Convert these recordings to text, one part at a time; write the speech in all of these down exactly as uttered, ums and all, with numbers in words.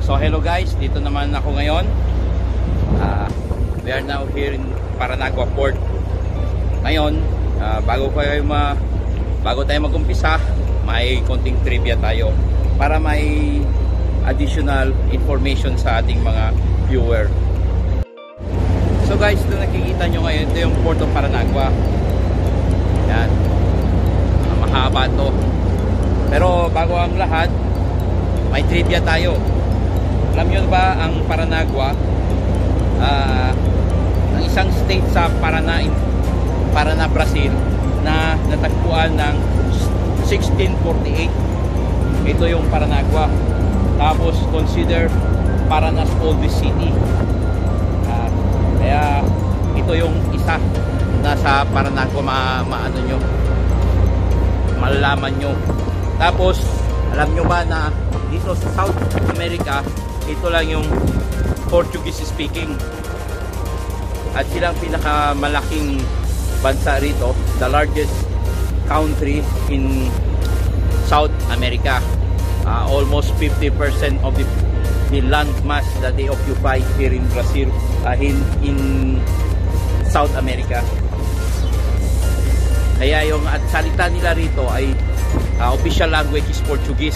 So hello guys, dito naman ako ngayon. uh, We are now here in Paranagua Port. Ngayon, uh, bago, kayo ma bago tayo mag-umpisa, may konting trivia tayo para may additional information sa ating mga viewer. So guys, ito nakikita nyo ngayon, ito yung Port of Paranagua. Yan, mahaba to. Pero bago ang lahat, may trivia tayo. Alam nyo ba ang Paranagua, uh, ang isang state sa Parana, Parana, Brazil, na natagpuan ng sixteen forty-eight. Ito yung Paranagua. Tapos consider Parana's oldest city. Uh, kaya ito yung isa na sa Paranagua ma, maano nyo, malalaman nyo. Tapos alam nyo ba na dito sa South America, ito lang yung Portuguese speaking, at silang pinakamalaking bansa rito, the largest country in South America. Uh, almost fifty percent of the, the land mass that they occupy here in Brazil, uh, in, in South America. Kaya yung at salita nila rito ay uh, official language is Portuguese.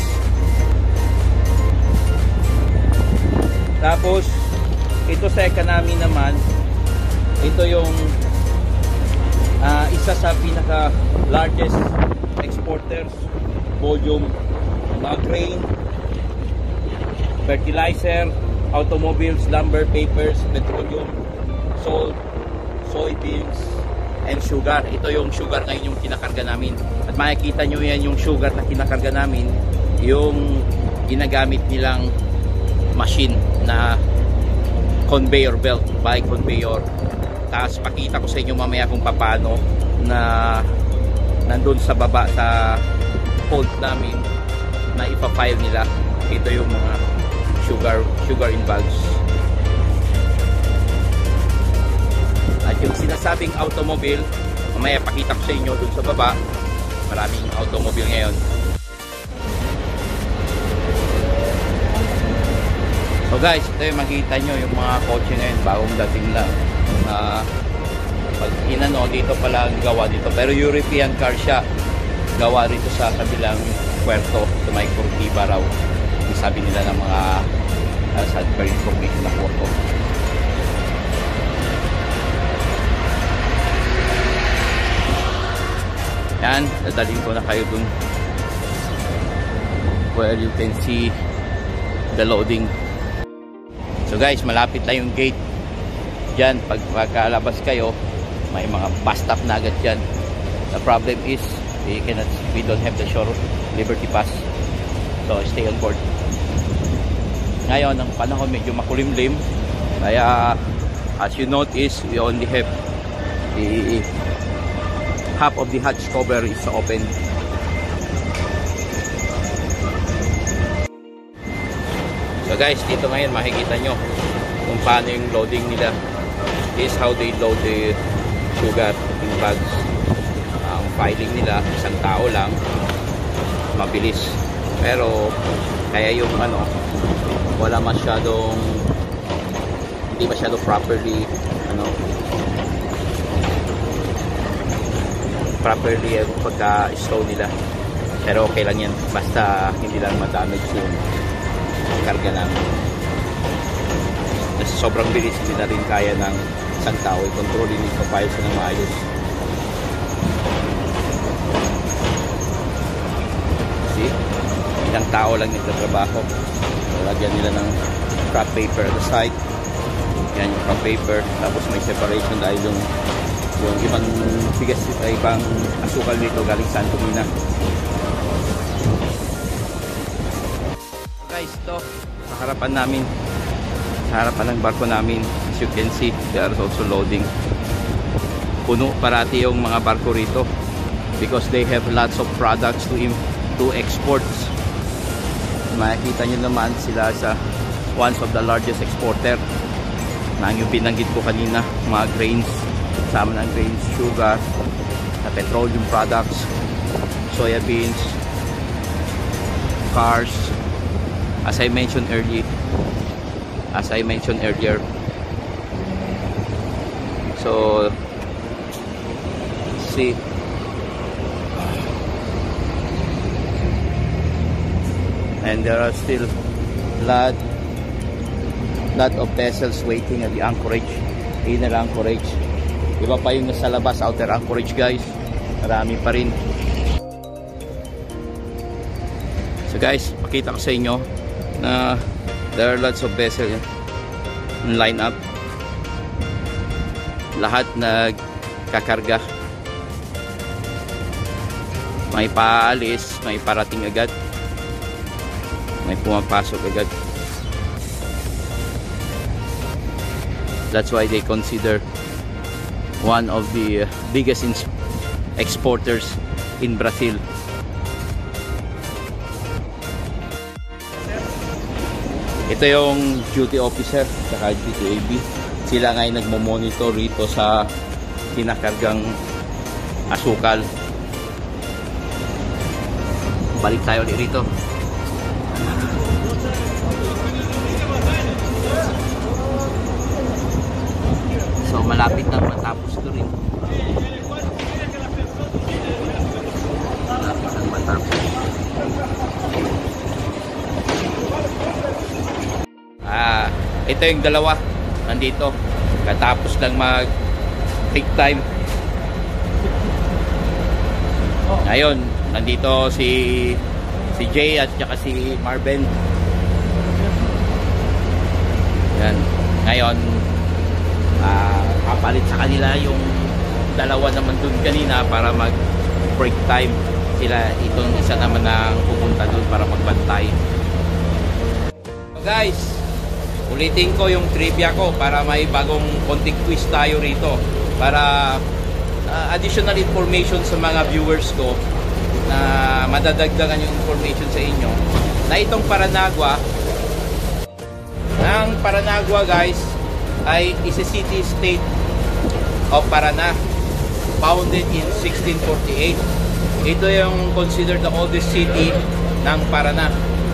Tapos ito sa economy naman, ito yung uh, isa sa pinaka largest exporters, volume, mga grain, fertilizer, automobiles, lumber, papers, petroleum, salt, soybeans, and sugar. Ito yung sugar ngayon yung kinakarga namin. At makikita nyo yan yung sugar na kinakarga namin, yung ginagamit nilang machine na conveyor belt, by conveyor. Tapos pakita ko sa inyo mamaya kung paano na nandun sa baba sa hold namin na ipa-file nila. Ito yung mga sugar sugar in bags. At yung sinasabing automobile, mamaya pakita ko sa inyo dun sa baba. Maraming automobile ngayon. So guys, ito yung makita nyo yung mga kotse ngayon, bagong dating lang. Uh, pag inano, dito pala ang gawa dito. Pero European car siya. Gawa rito sa kabilang puerto, sa may Curitiba raw. Sabi nila ng mga uh, sad per information na photo. Yan, dadalhin ko na kayo dun where you can see the loading. So guys, malapit na yung gate dyan. Pag pagkalabas kayo, may mga bus stop na agad dyan. The problem is we cannot, we don't have the shore Liberty Pass, so stay on board. Ngayon ang panahon medyo makulimlim, kaya as you notice, we only have the half of the hatch cover is open. So guys, dito ngayon makikita nyo kung paano yung loading nila. This is how they load the sugar in bags. Uh, ang filing nila, isang tao lang, mabilis. Pero kaya yung ano, wala masyadong, hindi masyadong properly ano, properly yung pagka-slow nila. Pero okay lang yan, basta hindi lang ma-damage yung karga namin. Kasi sobrang bilis, hindi na rin kaya ng isang tao i-control din ito, file sila ng maayos. See? Ilang tao lang nagtatrabaho. So, lagyan nila ng crop paper at the side. Yan yung crop paper. Tapos may separation dahil yung yung ibang bigas, ibang asukal nito galing sa Antonina. Guys, ito sa harapan namin, sa harapan ng barko namin, as you can see, they are also loading. Puno parati yung mga barko rito because they have lots of products to to exports. Makikita nyo naman sila sa one of the largest exporter na yung binanggit ko kanina, mga grains, sama ng grains, sugar, petroleum products, soya beans, cars, as I mentioned earlier as I mentioned earlier so see and there are still lot lot of vessels waiting at the anchorage, inner anchorage. Iba pa yung nasa labas, outer anchorage guys, marami pa rin. So guys, pakita ko sa inyo na there are lots of vessels in line up, lahat nagkakarga, may paalis, may parating agad, may pumapasok agad. That's why they consider one of the biggest exporters in Brazil. Ito yung duty officer saka G T A B. Sila nga ay nagmo-monitor rito sa kinakargang asukal. Balik tayo ulit rito. So malapit na matapos ito rin. Malapit na matapos. Ah, ito yung dalawa nandito. Katapos lang mag peak time. Ngayon, nandito si si Jay at saka si Marvin. Yan. Ngayon, Uh, kapalit sa kanila yung dalawa naman dun kanina para mag break time. Sila itong isa naman ang pupunta dun para magbantay. So guys, ulitin ko yung trivia ko para may bagong konting quiz tayo rito para uh, additional information sa mga viewers ko na madadagdagan yung information sa inyo na itong Paranagua ang Paranagua guys ay is a city-state of Paraná, founded in sixteen forty-eight. Ito yung considered the oldest city ng Paraná.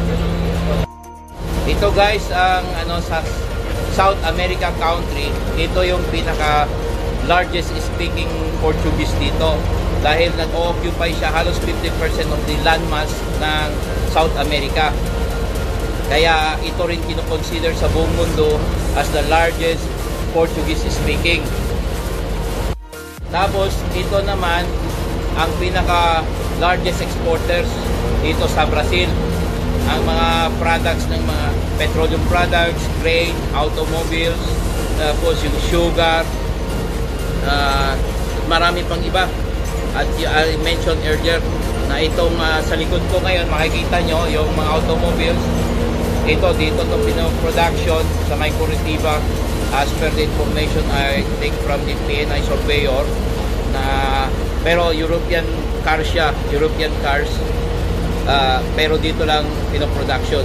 Ito guys ang ano sa South America country. Ito yung pinaka largest speaking Portuguese dito dahil nag-occupy siya halos fifty percent of the landmass ng South America. Kaya ito rin kino-consider sa buong mundo as the largest Portuguese speaking. Tapos ito naman ang pinaka largest exporters dito sa Brazil. Ang mga products ng mga petroleum products, grain, automobiles, tapos yung sugar, uh, marami pang iba. At I mentioned earlier na itong uh, sa likod ko ngayon makikita nyo yung mga automobiles. Ito dito to pino-production sa may Curitiba as per the information I take from the P N I surveyor na pero European cars siya, European cars uh, pero dito lang pino-production.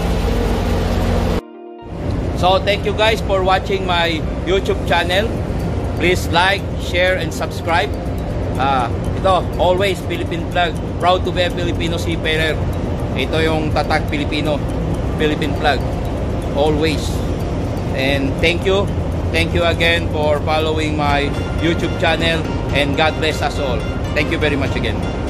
So thank you guys for watching my YouTube channel. Please like, share and subscribe. Uh, ito always Philippine flag, proud to be a Filipino seafarer. Ito yung tatak Pilipino, Philippine flag always. And thank you thank you again for following my YouTube channel, and God bless us all. Thank you very much again.